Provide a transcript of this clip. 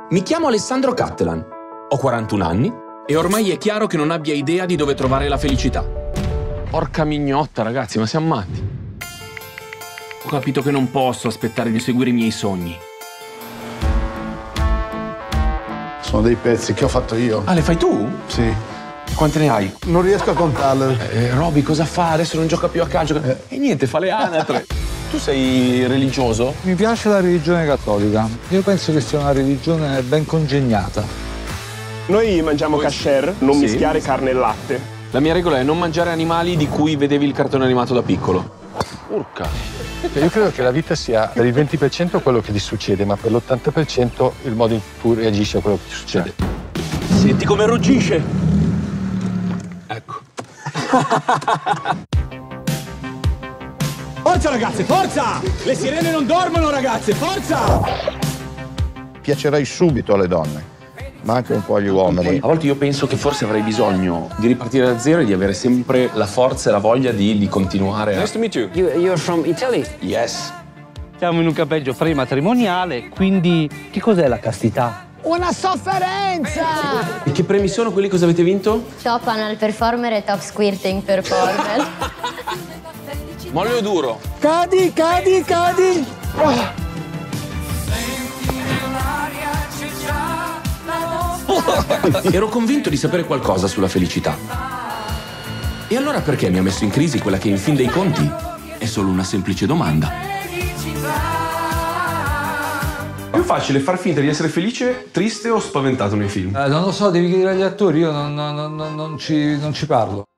Mi chiamo Alessandro Cattelan, ho 41 anni e ormai è chiaro che non abbia idea di dove trovare la felicità. Porca mignotta, ragazzi, ma siamo matti. Ho capito che non posso aspettare di seguire i miei sogni. Sono dei pezzi che ho fatto io. Ah, le fai tu? Sì. Quante ne hai? Non riesco a contarle. Roby cosa fa? Adesso non gioca più a calcio. E niente, fa le anatre. Tu sei religioso? Mi piace la religione cattolica. Io penso che sia una religione ben congegnata. Noi mangiamo kasher, non mischiare carne e latte. La mia regola è non mangiare animali di cui vedevi il cartone animato da piccolo. Urca. Io credo che la vita sia per il 20% quello che ti succede, ma per l'80% il modo in cui reagisci a quello che ti succede. Senti come ruggisce. Ecco. Forza ragazze, forza! Le sirene non dormono ragazze, forza! Piacerai subito alle donne, ma anche un po' agli uomini. A volte io penso che forse avrei bisogno di ripartire da zero e di avere sempre la forza e la voglia di continuare. Nice to meet you. You're from Italy? Yes. Siamo in un campeggio prematrimoniale, quindi che cos'è la castità? Una sofferenza! E che premi sono quelli? Cosa avete vinto? Top Anal Performer e Top Squirting Performer. Molle o duro? Cadi, cadi, cadi! Ero convinto di sapere qualcosa sulla felicità. E allora perché mi ha messo in crisi quella che in fin dei conti è solo una semplice domanda? È più facile far finta di essere felice, triste o spaventato nei film? Non lo so, devi chiedere agli attori, io non ci parlo.